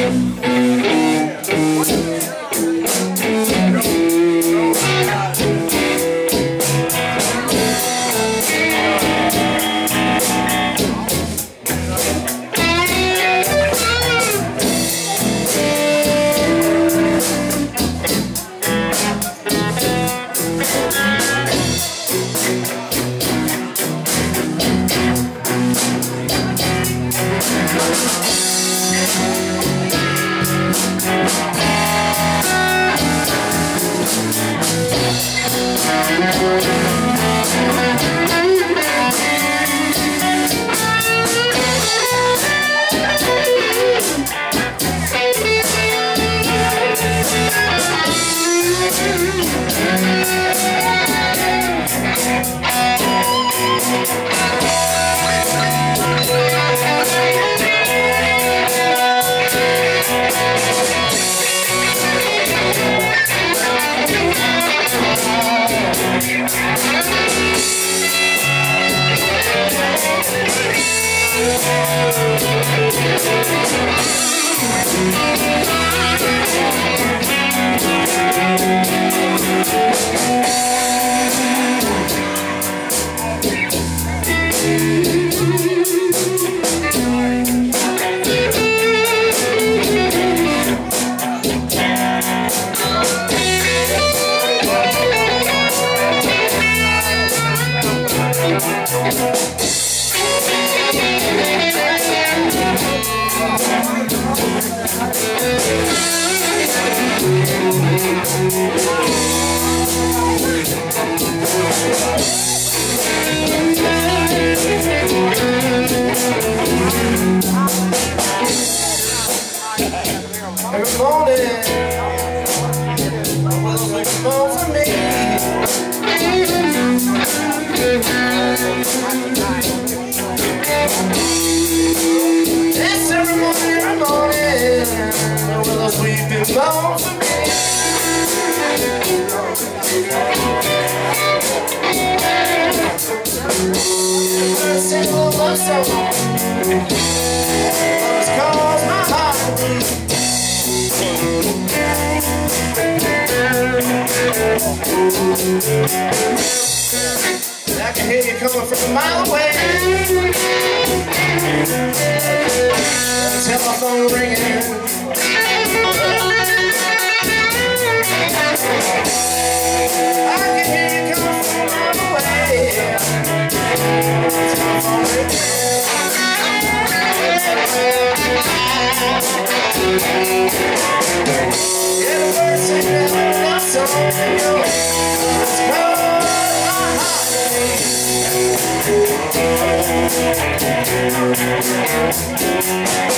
Every morning, well, it's for me. Yes, every morning, well, it's weeping for me. First single love song, it's called My Heart to Beat. I can hear you coming from a mile away. Telephone ringing. I can hear you coming from a mile away. Telephone ringing. Yeah, the birds sing that love song, you know. It's called My Heart to Beat.